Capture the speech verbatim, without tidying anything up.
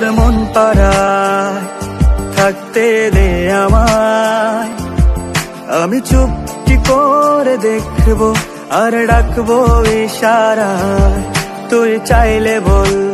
তোর মন পাড়ায় থাকতে দে আমায়, আমি চুপটি করে দেখবো আর ডাকবো ইশারায়, তুই চাইলে বল